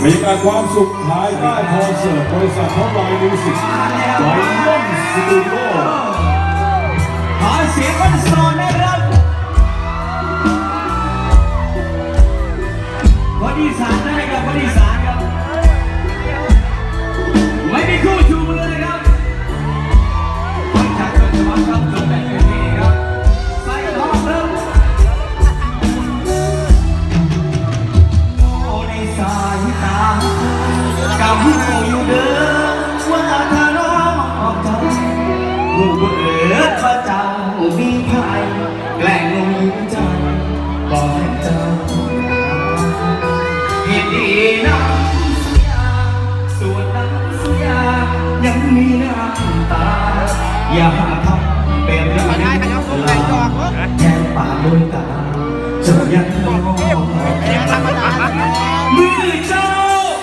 บรรยากาศความสุขภายใต้คอนเสิร์ตบริษัทท็อปไลน์มิวสิกไลออนสตูดิโอขอเสียงคนโสดนะครับคนอีสานนะครับคนอีสานครับไม่มีคู่ชูมือนะครับคนจากต้นฉบับครับจบแบบนี้ครับใส่ทองเริ่มโอ้ในสายตากำหูอยู่เดิมว่าถ้าน้องออกจากหูเบิดว่าเจ้ามีใครแกล้งลงอยู่ใจบอกให้เจ้าเห็นดีน้ำสุยาส่วนน้ำสุยายังมีน้ำตาอย่าทำเป็นเรื่องลาแค่ปากด้วยตาจะยังมองมือเจ้า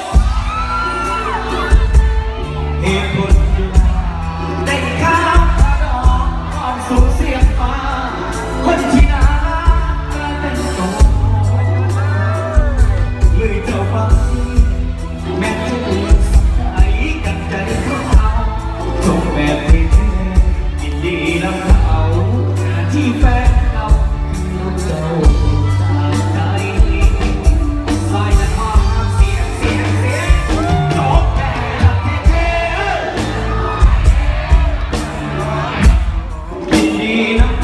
เหตุผลได้ข้าวดอกออกสู่เสียงฟ้าคนที่น่าเป็นโตเลยเจ้าฟังแม้จะปวดใจกันใจของเราจงแบบเท่ๆยินดีนำเขาที่แฟนเราคือเจ้าจากใจใส่และทอดเสียงจบแบบเท่ๆยินดีนำ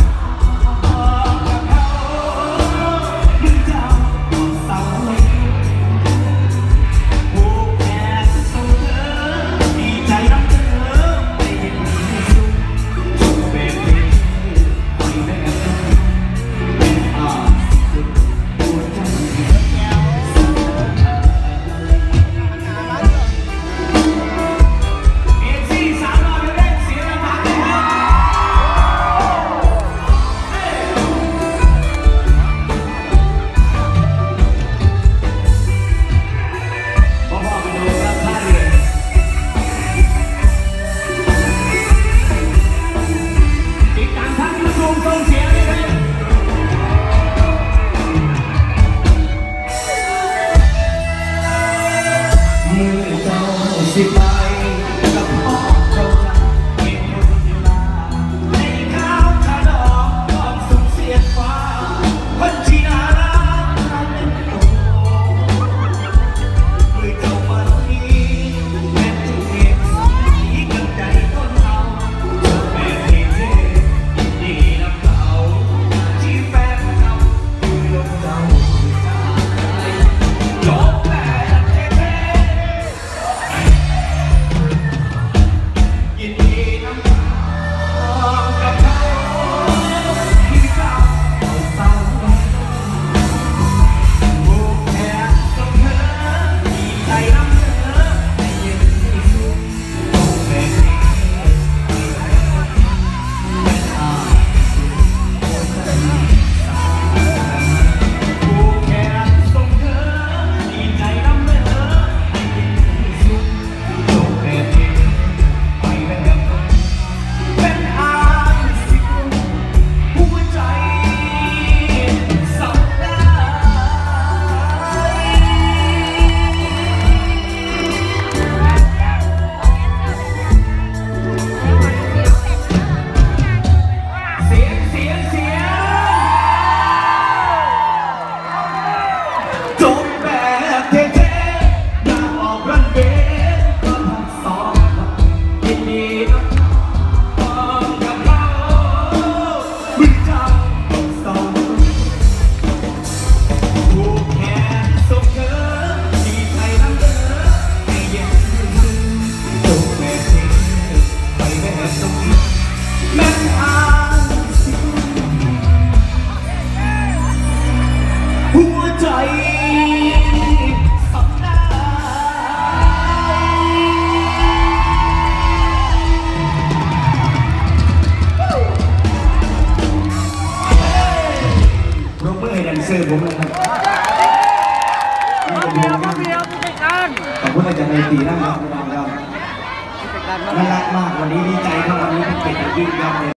สิไปกับพ่อเขาจะเก็บหมดเวลาในข้าวขนมความสุขเสียงฟ้าคนที่น่ารักเป็นโตด้วยเจ้าวันนี้แม้จะเก็บสีกับใจคนเราเจ้าแม่เท่ๆยินดีนำเขาที่แฟนเราคือลมเจ้าจบแบบเท่ๆยินดีนำกับเขาที่เจ้าเศร้าผูกแขนกับเธอดีใจนำเธอให้เย็นที่สุดจบแบบนี้เป็นอาผูกแขนส่งเธอดีใจนำเธอให้เย็นที่สุดจบแบบนี้เป็นอาสิหัวใจสับได้เสียงจบแบบเท่ๆอยากออกรันเวย์ก็ทั้งสองยินดีนะกับเขาบึ้งเจ้าต้องสองผูกแขนส่งเธอดีใจนำเธอให้เย็นซึ้งจบแบบเท่ไปแบบตรงแม้อ่านสิหัวใจสับได้ปรบมือให้แดนเซอร์ผมนะครับขอบคุณอาจารย์ในตีนะครับน่ารักมากวันนี้ดีใจครับวันนี้เป็นเกียรติยิ่งครับ